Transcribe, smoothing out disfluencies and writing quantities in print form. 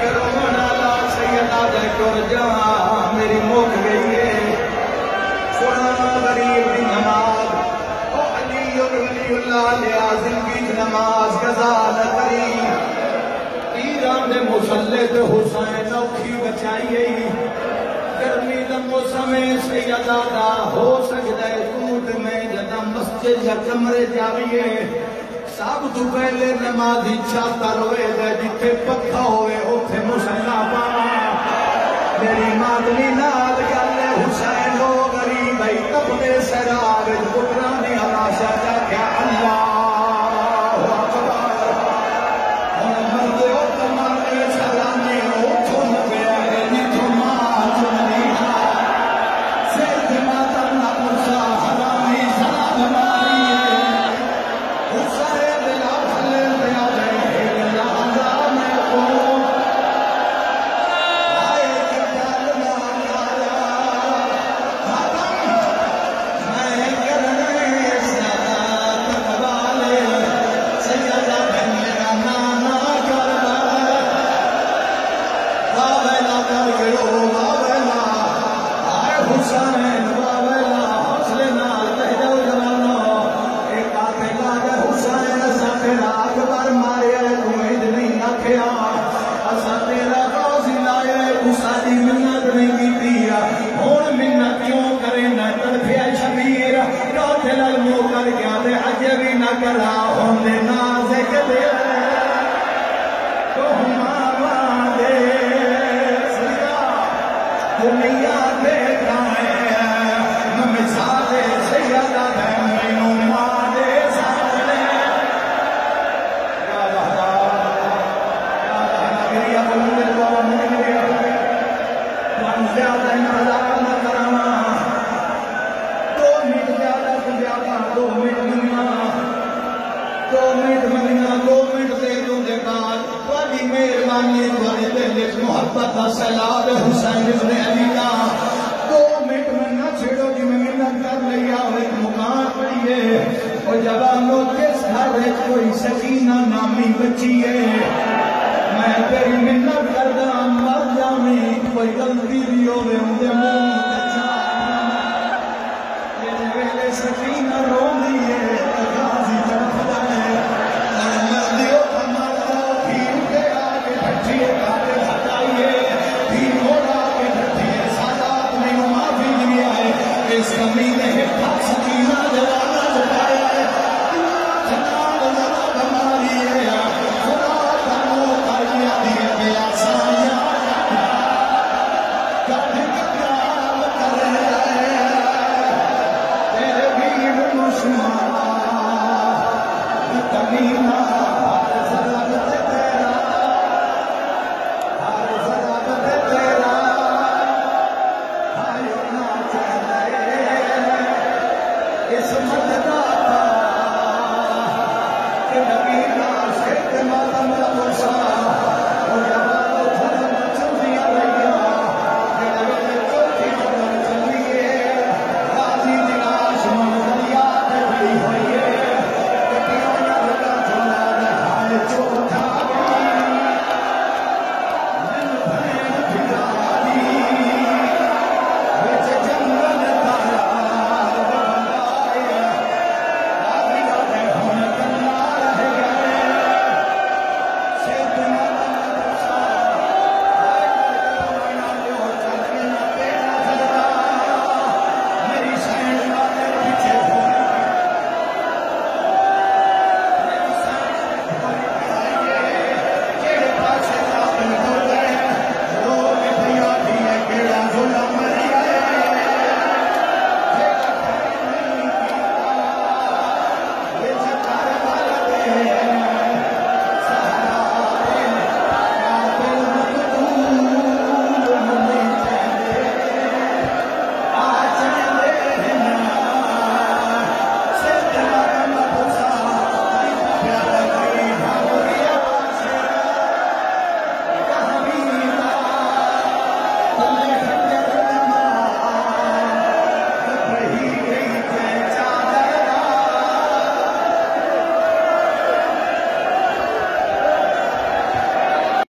رونا لا سیدہ دے ٹر جا میری مک گئی ہے سنا غریب دی نماز او علی ولی اللہ لیا زندگی نماز قضا نہ کری ایران دے مسلے تے حسین اوکھی بچائیے گرمی دا موسم سیدہ دا ہو سکتا ہے دودھ میں جدا مسجد یا کمرے جاویے سب تو پہلے نمازی چاہتا روئے دے جتے پکھا ہوئے اوتھے مسلح پانا میری مادنی نال گلے حسین ہو غریب ای تب دے سرار پترانی حلاشا جا کیا اللہ کوئی سکینہ نامی بچی ہے میں تیری منت کردہ مر جامی کوئی غلطی بھی ہوئے ان دے